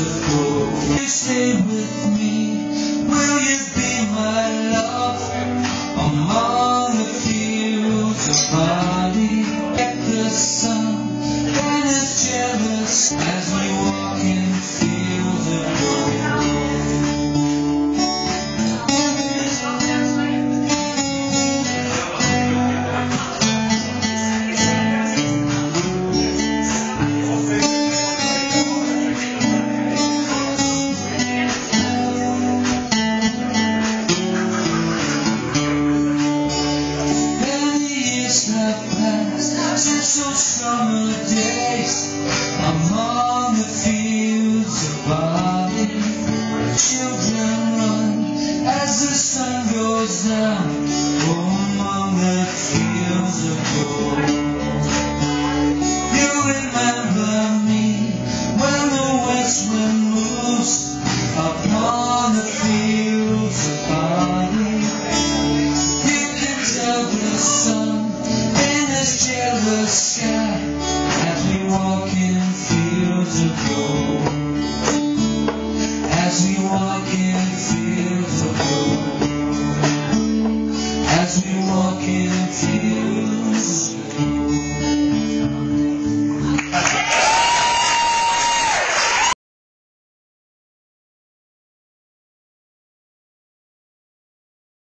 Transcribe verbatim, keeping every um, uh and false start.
of gold. Will you stay with me? Will you be my love? Among the fields of barley, at the sun that is jealous as we walk in fields of gold. Since those summer days among the fields of barley, children run as the sun goes down.